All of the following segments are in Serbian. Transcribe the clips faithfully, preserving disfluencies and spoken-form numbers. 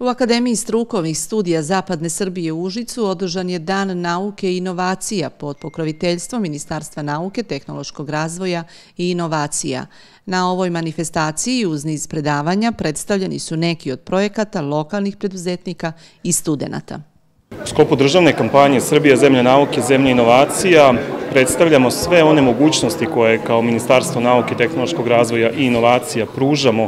U Akademiji strukovnih studija Zapadne Srbije u Užicu održan je Dan nauke i inovacija pod pokroviteljstvom Ministarstva nauke, tehnološkog razvoja i inovacija. Na ovoj manifestaciji uz niz predavanja predstavljeni su neki od projekata lokalnih preduzetnika i studenata. U sklopu državne kampanje Srbija zemlja nauke, zemlja inovacija predstavljamo sve one mogućnosti koje kao Ministarstvo nauke, tehnološkog razvoja i inovacija pružamo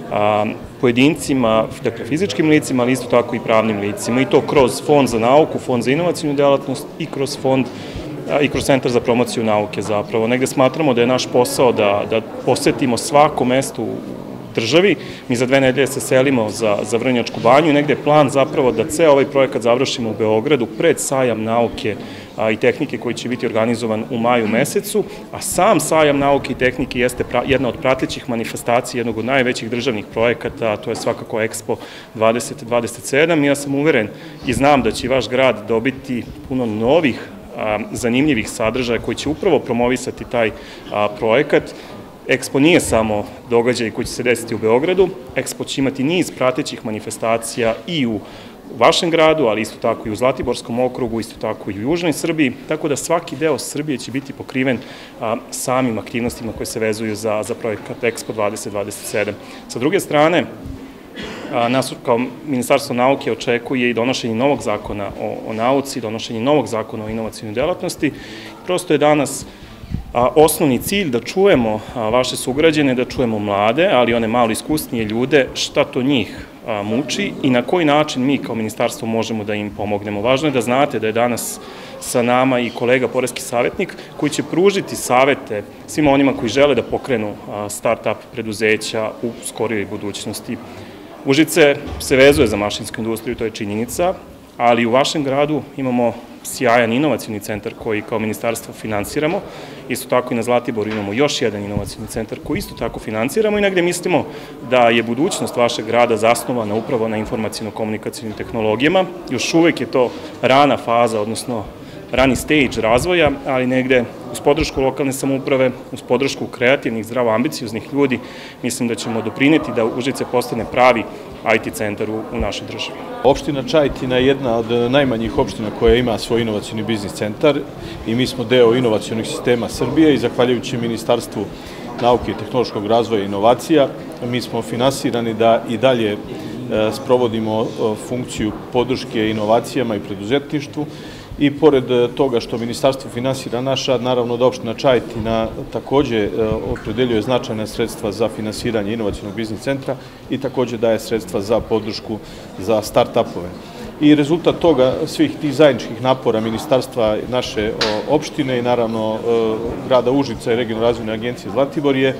pojedincima, dakle fizičkim licima, ali isto tako i pravnim licima. I to kroz Fond za nauku, Fond za inovacijnu delatnost i kroz Fond i kroz Centar za promociju nauke zapravo. Negde smatramo da je naš posao da, da posetimo svako mesto u državi. Mi za dve nedelje se selimo za, za Vrnjačku banju i negde je plan zapravo da ceo ovaj projekat završimo u Beogradu pred sajam nauke a, i tehnike koji će biti organizovan u maju mesecu, a sam sajam nauke i tehnike jeste pra, jedna od pratećih manifestacija jednog od najvećih državnih projekata, a to je svakako Expo dvadeset dvadeset sedam. Ja sam uveren i znam da će vaš grad dobiti puno novih a, zanimljivih sadržaja koji će upravo promovisati taj a, projekat. Expo nije samo događaj koji će se desiti u Beogradu, Expo će imati niz pratećih manifestacija i u vašem gradu, ali isto tako i u Zlatiborskom okrugu, isto tako i u Južnoj Srbiji, tako da svaki deo Srbije će biti pokriven a, samim aktivnostima koje se vezuju za, za projekat Expo dvadeset dvadeset sedam. Sa druge strane, a, nas kao Ministarstvo nauke očekuje i donošenje novog zakona o, o nauci, donošenje novog zakona o inovacijnoj delatnosti. Prosto je danas osnovni cilj da čujemo vaše sugrađane, da čujemo mlade, ali one malo iskusnije ljude, šta to njih muči i na koji način mi kao ministarstvo možemo da im pomognemo. Važno je da znate da je danas sa nama i kolega poreski savjetnik koji će pružiti savete svima onima koji žele da pokrenu start-up preduzeća u skorijoj budućnosti. Užice se vezuje za mašinsku industriju, to je činjenica, ali u vašem gradu imamo sjajan inovacijni centar koji kao ministarstvo finansiramo. Isto tako i na Zlatiboru imamo još jedan inovacijni centar koji isto tako finansiramo i negde mislimo da je budućnost vašeg grada zasnovana upravo na informacijno-komunikacijnim tehnologijama. Još uvek je to rana faza, odnosno rani stage razvoja, ali negde uz podršku lokalne samouprave, uz podršku kreativnih, zdravo ambicioznih ljudi, mislim da ćemo doprineti da Užice postane pravi I T centar u, u našoj državi. Opština Čajetina je jedna od najmanjih opština koja ima svoj inovacijni biznis centar i mi smo deo inovacionih sistema Srbije i zahvaljujući Ministarstvu nauke i tehnološkog razvoja i inovacija mi smo finansirani da i dalje sprovodimo funkciju podrške inovacijama i preduzetništvu. I pored toga što ministarstvo finansira naš rad, naravno da opština Čajetina takođe opredeljuje značajna sredstva za finansiranje inovacionog biznis centra i takođe daje sredstva za podršku za start-upove. I rezultat toga, svih tih zajedničkih napora ministarstva naše opštine i naravno grada Užica i regionalne razvojne agencije Zlatibor je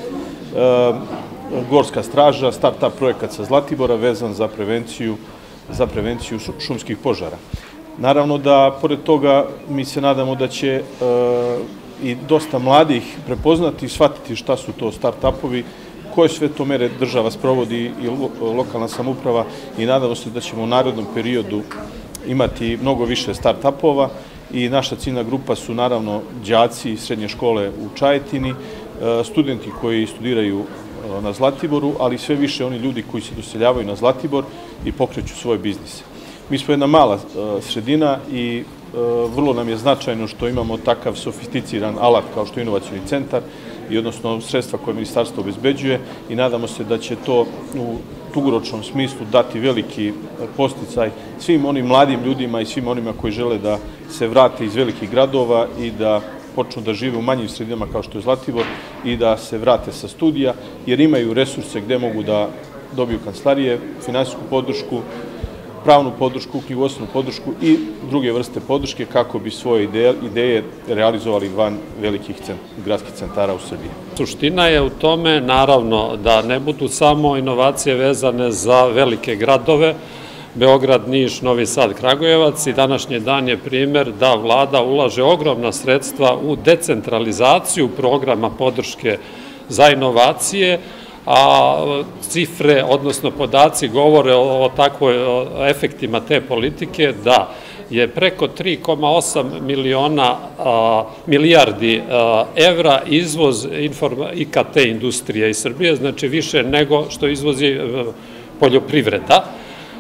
Gorska straža, start-up projekat sa Zlatibora vezan za prevenciju, za prevenciju šumskih požara. Naravno da, pored toga, mi se nadamo da će e, i dosta mladih prepoznati i shvatiti šta su to start-upovi, koje sve to mere država sprovodi i lokalna samouprava i nadamo se da ćemo u narednom periodu imati mnogo više start-upova i naša ciljna grupa su naravno đaci srednje škole u Čajetini, e, studenti koji studiraju na Zlatiboru, ali sve više oni ljudi koji se doseljavaju na Zlatibor i pokreću svoje biznise. Mi smo jedna mala sredina i vrlo nam je značajno što imamo takav sofisticiran alat kao što je inovacijni centar i odnosno sredstva koje ministarstvo obezbeđuje i nadamo se da će to u dugoročnom smislu dati veliki podsticaj svim onim mladim ljudima i svim onima koji žele da se vrate iz velikih gradova i da počnu da žive u manjim sredinama kao što je Zlatibor i da se vrate sa studija jer imaju resurse gde mogu da dobiju kancelarije, finansijsku podršku, pravnu podršku, knjigovodstvenu podršku i druge vrste podrške kako bi svoje ideje, ideje realizovali van velikih cent, gradskih centara u Srbiji. Suština je u tome, naravno, da ne budu samo inovacije vezane za velike gradove, Beograd, Niš, Novi Sad, Kragujevac i današnji dan je primer da vlada ulaže ogromna sredstva u decentralizaciju programa podrške za inovacije, a cifre, odnosno podaci govore o takvoj efektima te politike da je preko tri zarez osam miliona milijardi evra izvoz I K T industrije iz Srbije, znači više nego što izvozi poljoprivreda.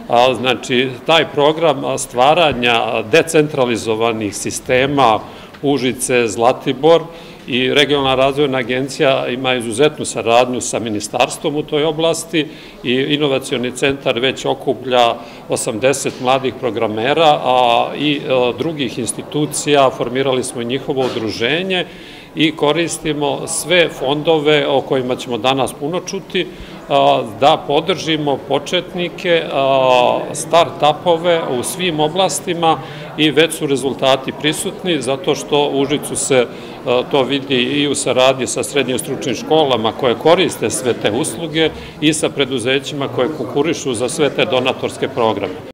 Znači, taj program stvaranja decentralizovanih sistema Užice, Zlatibor i Regionalna razvojna agencija ima izuzetnu saradnju sa ministarstvom u toj oblasti i inovacioni centar već okuplja osamdeset mladih programera i drugih institucija, formirali smo i njihovo udruženje i koristimo sve fondove o kojima ćemo danas puno čuti da podržimo početnike, start-upove u svim oblastima i već su rezultati prisutni zato što u Užicu se to vidi i u saradnji sa srednjim stručnim školama koje koriste sve te usluge i sa preduzećima koje konkurišu za sve te donatorske programe.